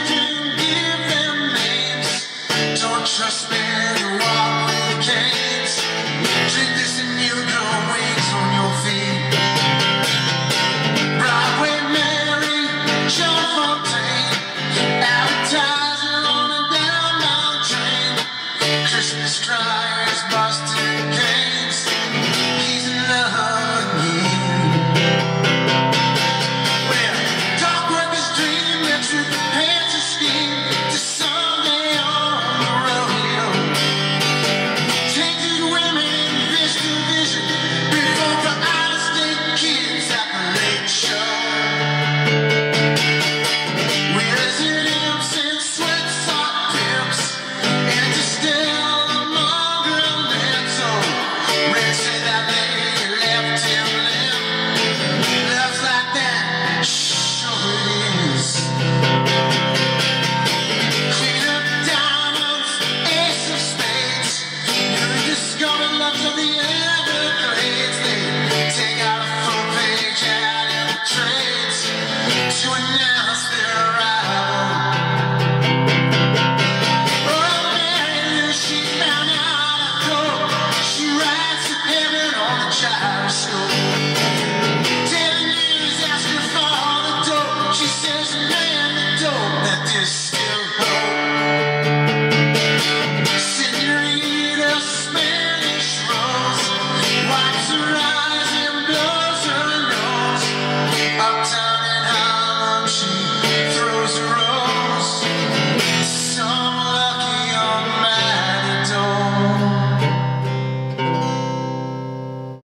didn't give them names. Don't trust men who walk with canes. Drink this and you'll grow wings on your feet. Broadway Mary, John Fontaine, advertiser on a downtown train. Christmas criers, Boston canes. He's in love again. Well, dark workers dream that you pants a scheme to someday on the rodeo. Tainted women, visual vision, before for out-of-state kids at the late show. Wheels and imps and sweat sock pimps, interstellar mongrel lips. Oh, Red said that they left him limp. Love's like that, sure it is. Queen of diamonds, ace of spades, newly discovered loves of the Everglades. They take out a full page ad in the trades to announce their arrival. Oh, Mary Lou, she found out a code. She rides to heaven on the gyroscope. Daily News asked her for the dope. She says, man, the dope that this